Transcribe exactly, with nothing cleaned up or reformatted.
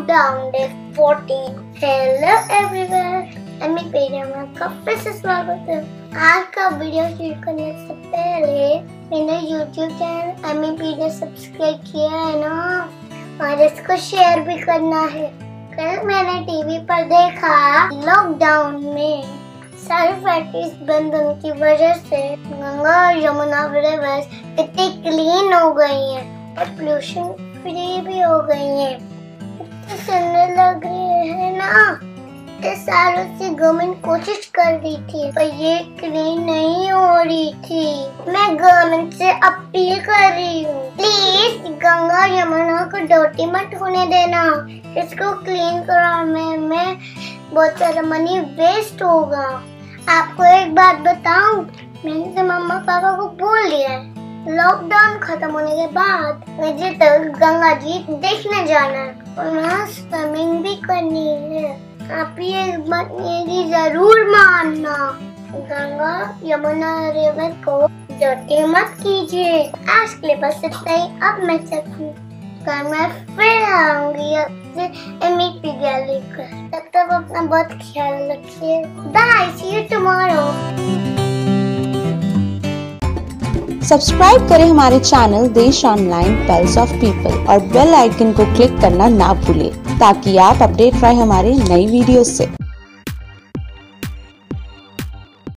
Lockdown day fourteen. Hello everyone, Amira में आपका फिर से स्वागत है। आज का वीडियो शुरू करने से पहले मैंने यूट्यूब चैनल अमीरा सब्सक्राइब किया है ना, और इसको शेयर भी करना है। कल मैंने टीवी पर देखा, लॉकडाउन में सारी फैक्ट्रीज बंद होने की वजह से गंगा यमुना रिवर्स कितनी क्लीन हो गई हैं और पोल्यूशन फ्री भी हो गई हैं। इतनी सुंदर लग रही है ना। इतने सालों से गवर्नमेंट कोशिश कर रही थी पर ये क्लीन नहीं हो रही थी। मैं गवर्नमेंट से अपील कर रही हूँ, प्लीज गंगा यमुना को डर्टी मत होने देना। इसको क्लीन कराने में बहुत सारा मनी वेस्ट होगा। आपको एक बात बताऊं, मैंने तो मम्मा पापा को बोल दिया है, लॉकडाउन खत्म होने के बाद मुझे तो गंगा जी देखने जाना है और वहाँ स्विमिंग भी करनी है। आप ये बात मेरी जरूर मानना। गंगा यमुना रिवर को डर्टी मत कीजिए। आज के लिए बस इतना ही। अब मैं चलूं, कल मैं फिर आऊंगी आपसे अमीरा लेकर। तब तक अपना बहुत ख्याल रखिए। Bye, see you tomorrow. Subscribe करें हमारे channel Desh online pulse of people और बेल आइकन को क्लिक करना ना भूलें ताकि आप अपडेट रहे हमारे नई वीडियो से।